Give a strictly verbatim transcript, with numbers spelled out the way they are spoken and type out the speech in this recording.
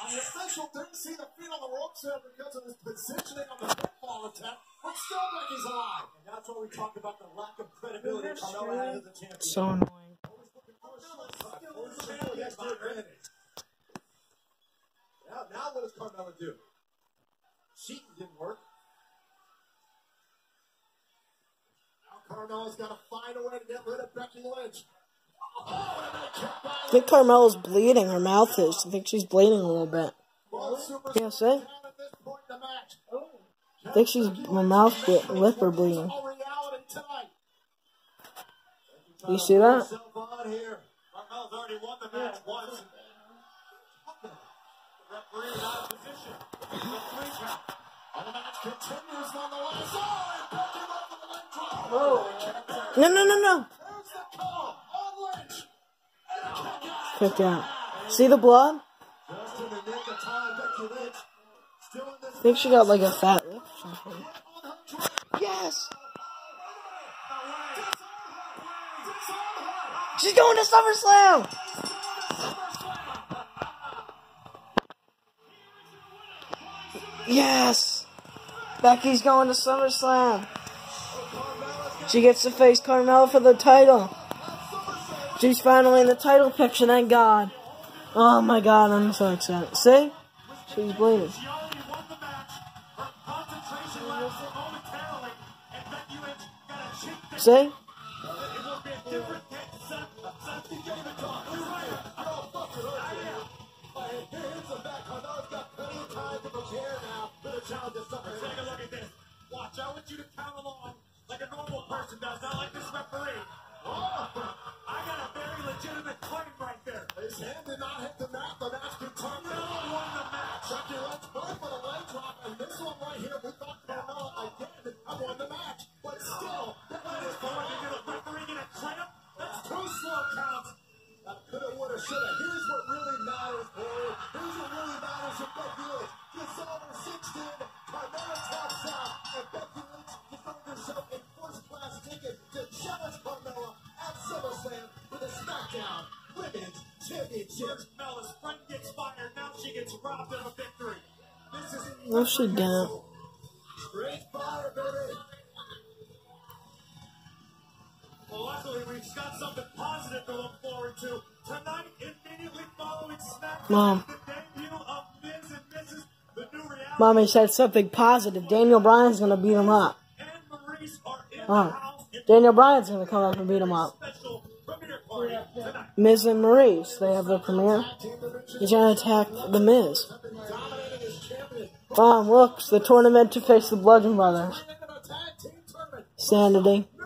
The official didn't see the feet on the ropes there because of his positioning on the football attempt, but still Becky's alive. And that's why we talk about the lack of credibility Carmella has as a champion. So annoying. Now, now what does Carmella do? Cheating didn't work. Now Carmella's got to find a way to get rid of Becky Lynch. I think Carmella's bleeding. Her mouth is. I think she's bleeding a little bit. Yeah, see? I think she's, her mouth, lip are bleeding. You see that? Carmella's already won the match once. The referee out of position. The three count. And the match continues nonetheless. Oh, and Becky went for the leg drop. Oh. No, no, no, no. There's the call on Lynch. Kick out. See the blood? Just in the nick of time, Becky Lynch. Still in this I think she got like a fat lip or something. Yes! She's going to SummerSlam! Yes! Becky's going to SummerSlam. She gets to face Carmella for the title. She's finally in the title picture, thank God. Oh my God, I'm so excited. See? She's bleeding. See? Watch, I want you to count along like a normal person does, not like this referee. Oh, I got a very legitimate claim right there. His hand did not hit the mat. The match continued. Carmella won the match. Becky Lynch going for the leg drop, and this one right here, we thought Carmella again I won the match, but still, that is going to get a referee get a clamp. That's two slow counts. That coulda, woulda, shoulda. Here's what really matters, boy. Here's what really matters with Becky Lynch. This over sixteen. Carmella taps out, and Becky Lynch has earned herself a first-class ticket to challenge Carmella at SummerSlam for the SmackDown Women's Championship. Carmella's friend gets fired, now she gets robbed of a victory. This is No, she didn't. straight fire, baby. Well, luckily, we've got something positive to look forward to. Tonight, immediately following SmackDown, Mom. the debut of Miz and Missus The new reality. Mommy said something positive. Daniel Bryan's gonna beat him up. And Maurice are in the Oh. house. Daniel Bryan's gonna come up and beat him up. Special premiere party tonight. Miz and Maurice, they have the premiere. He's gonna attack the Miz. Dominating his champion. Mom, look, it's the tournament to face the Bludgeon Brothers. Into the tag team tournament. Sanity.